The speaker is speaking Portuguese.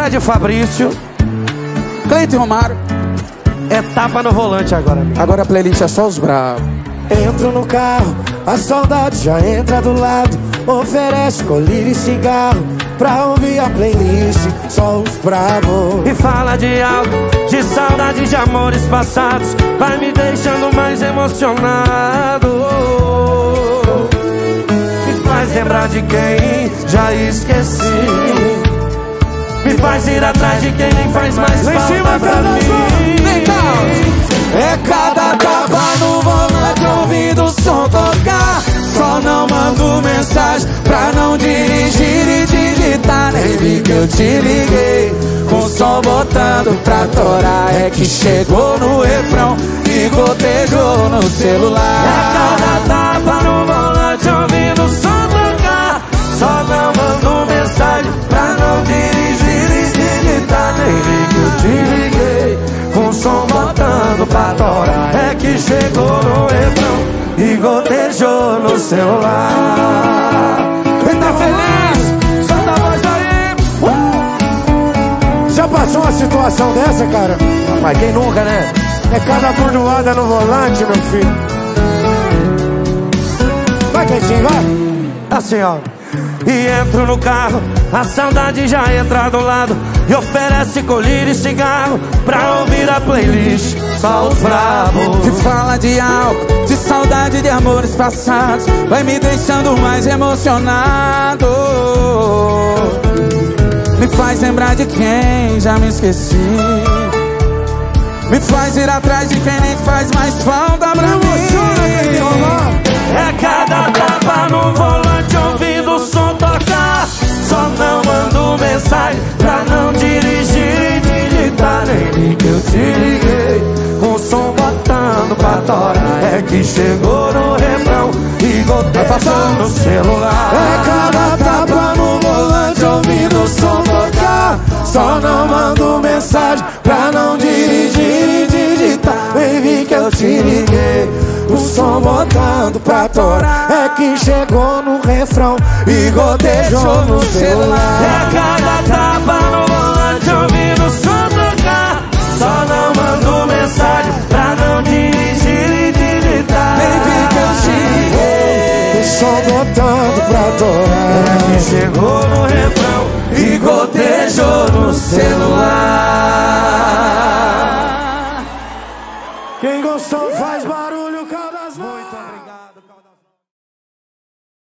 Fred Fabrício, Cleiton Romário. é tapa no volante agora. Agora a playlist é só os bravos. Entro no carro, a saudade já entra do lado. Oferece colírio e cigarro pra ouvir a playlist, só os bravos. E fala de algo, de saudade de amores passados, vai me deixando mais emocionado. Me faz lembrar de quem já esqueci, me faz ir atrás de quem nem faz mais falta pra mim. Vem cá! É cada tapa no volante ouvindo o som tocar. Só não mando mensagem pra não dirigir e digitar. Nem vi que eu te liguei com o som botando pra torar. É que chegou no refrão e gotejou no celular. É cada tapa no volante ouvindo o som tocar. Só não mando mensagem pra não dirigir e digitar. Nem vi que eu te liguei com o som botando pra torar. É que chegou no refrão e gotejou no celular. Quem tá feliz? Solta a voz daí. Já passou uma situação dessa, cara? Mas quem nunca, né? É cada burdoada no volante, meu filho. Vai, Quentinho, vai. Assim, ó. E entro no carro, a saudade já entra do lado e oferece colírio e cigarro pra ouvir a playlist, só os bravos. Que fala de álcool, de saudade de amores passados, vai me deixando mais emocionado. Me faz lembrar de quem já me esqueci, me faz ir atrás de quem nem faz mais falta pra mim. É cada tapa no volante ouvindo o som tocar. Só não mando mensagem pra não dirigir e digitar. Nem vi que eu te liguei com o som botando pra torar. É que chegou no refrão e gotejou no celular. É cada tapa no volante ouvindo o som tocar. Só não mando mensagem pra não dirigir e digitar. Nem vi que eu te liguei, o som botando pra torar. É que chegou no refrão e gotejou no celular. É cada tapa no volante ouvindo o som tocar. Só não mando mensagem pra não dirigir e digitar. Nem vi que eu te liguei, O som botando pra torar. É que chegou no refrão e gotejou no celular. Quem gostou faz barulho.